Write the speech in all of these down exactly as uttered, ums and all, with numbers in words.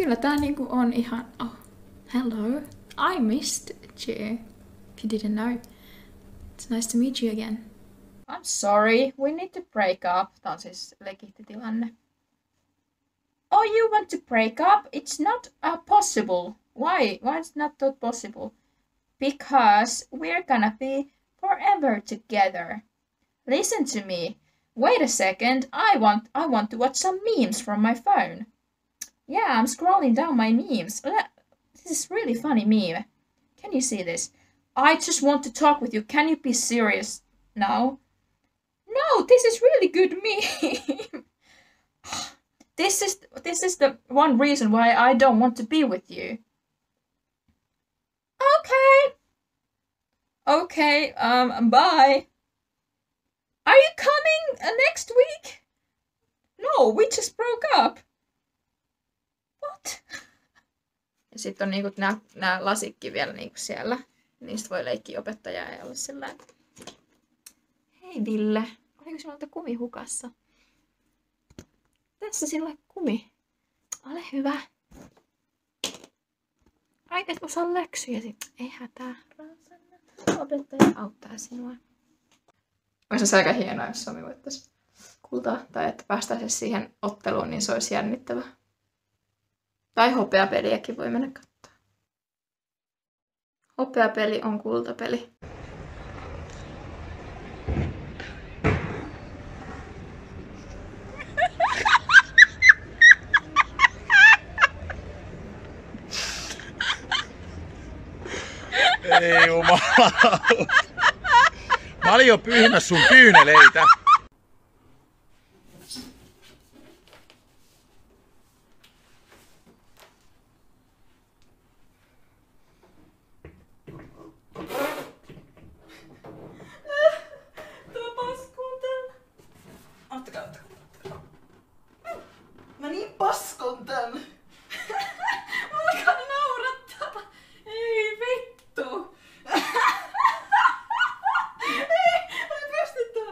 Kyllä tää niinku on ihan... Oh, hello. I missed you. If you didn't know. It's nice to meet you again. I'm sorry. We need to break up. Tää on siis legit tilanne. Oh, you want to break up? It's not uh, possible. Why? Why is not that possible? Because we're gonna be forever together. Listen to me. Wait a second. I want I want to watch some memes from my phone. Yeah, I'm scrolling down my memes. This is really funny meme. Can you see this? I just want to talk with you. Can you be serious now? No, this is really good meme. This is this is the one reason why I don't want to be with you. Okay. Okay, um, bye. Are you coming uh, next week? No, we just broke up. What? Ja sitten on niinku nämä, nämä lasikki vielä niinku siellä. Niistä voi leikkiä opettajaa ja olla sillä. Hei Ville, oliko sinulla kumi hukassa? Tässä sinulla kumi. Ole hyvä. Ai et osaa läksyjä sit. Ei hätää. Opettaja auttaa sinua. Olisi se aika hienoa, jos Suomi voittaisi kultaa. Tai että päästäisiin siihen otteluun, niin se olisi jännittävä. Tai hopeapeliäkin voi mennä katsoa. Hopeapeli on kultapeli. Ei jumala. Mä olin jo pyyhmäs sun kyyneleitä. Tuo paskun tän. Ottakaa, ottakaa. Mä niin paskon tän. Mä alkaa naurattaa. Ei vittu. Ei, mä en pysty tää.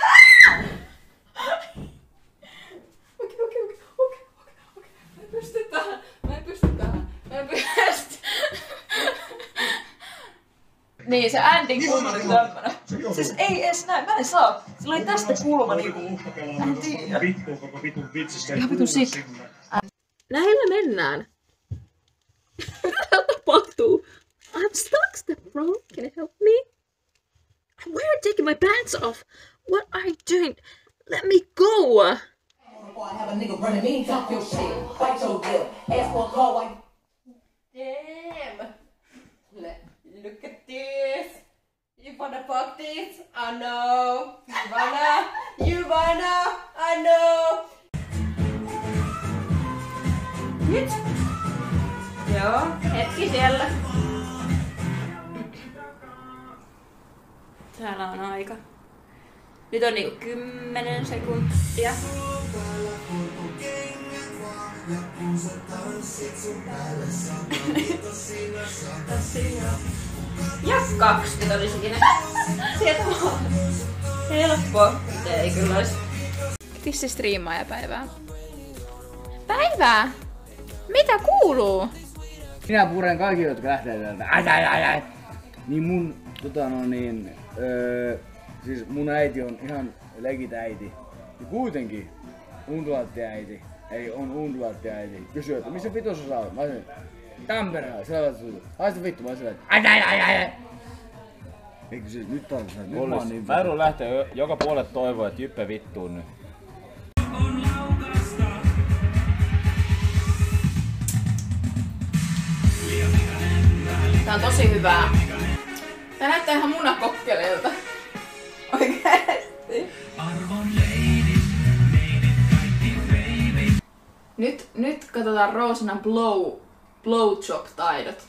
Okei, okei, okei, okei, okei, okei. Mä en pysty tähän. Mä en pysty tähän. Mä en pysty. Niin, se Andin kulma oli tämmönen. Siis ei edes näin, mä en saa. Sillä oli tästä kulma niinku. Mä en tiedä. Ihan vitun sit. Näillä mennään. Mitä tapahtuu? I'm stuck, step bro. Can you help me? Why are you taking my pants off? What are you doing? Let me go! I have a nigga running me, talk your shit, bite your lip, ask for a call while Damn! Look at this! You wanna fuck this? I know! You wanna? You wanna? I know! Nyt! Joo, hetki siellä. Täällä on aika. Nyt on niinku kymmenen sekuntia. Ja kaksikymmentä oli siinä. Sieltä vaan. Helppo. Ei kyllä ois. Tissi striimaajapäivää. Päivää! Mitä kuuluu? Minä puren kaikki, jotka lähtee täältä. Ai, ai, ai, ai. Niin mun, tota no niin, öö, siis mun äiti on ihan legit äiti. Ja kuitenkin, Untualtti äiti, ei on Untualtti äiti, kysyy, että missä vitussa sä oot? Mä olisin, Tampereella, sillä lailla, haista vittu, mä olisin, että ai, ai, ai, ai. Eikö se nyt taas, nyt mä oon niin Väru lähtee joka puolet toivoo, että Jyppe vittuu nyt. Tää on tosi hyvää. Tää näyttää ihan munakokkeleilta. Oikeesti. Nyt, nyt katsotaan Roosanan blow, blowjob-taidot.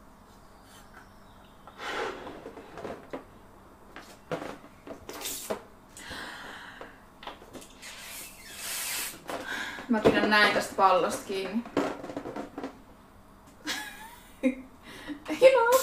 Mä pidän näin tästä pallosta kiinni. Hieno!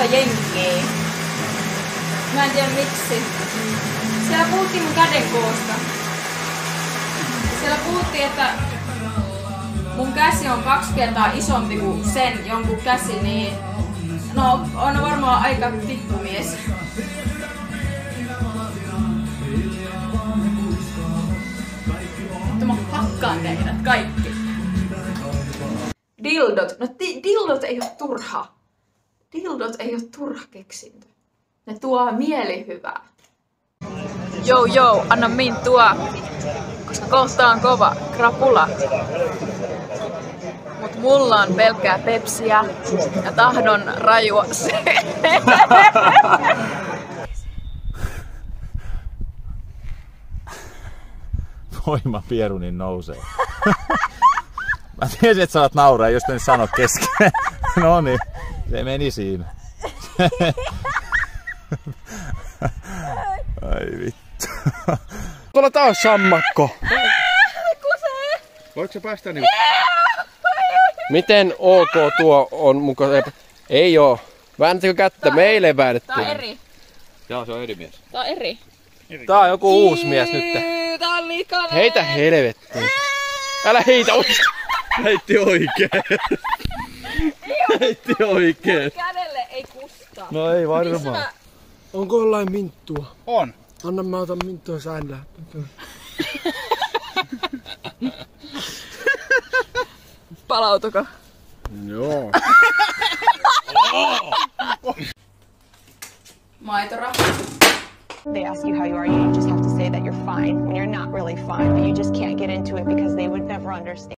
jengiä. Mä en tiedä miksi. Siellä puhuttiin mun käden koosta. Siellä puhuttiin, että mun käsi on kaksi kertaa isompi kuin sen jonkun käsi, niin no on varmaan aika pikkumies. Mutta mä hakkaan teidät kaikki. Dildot. No ti- dildot ei oo turha. Dildot ei oo turha keksintö. Ne tuo mielihyvää. Jou jou, anna min tuo, koska kohta on kova krapula. Mut mulla on pelkkää pepsiä ja tahdon rajua se. Voima pierunin nousee. Mä tiesin, että sä alat nauraa, jos en sano kesken. No niin, se meni siinä. Ai vittu. Tuolla taas sammakko. Voitko sä päästä niin? Miten ok tuo on mukaan? Ei oo. Väännätkö kättä? Meille väännettiin. Tää on eri. Joo, se on eri mies. Tää on eri. Tää on joku uusi mies nyt. Tää on likainen. Heitä helvettiin. Älä heitä oikein. Heitti oikein. Heitti oikein. Kädelle ei kusta. No ei varmaan. Onko jollain minttua? On. Anna mä otan minttua sään lähtö. Palautuko? Joo. Maitora. They ask you how you are, you just have to say that you're fine when you're not really fine, but you just can't get into it because they would never understand.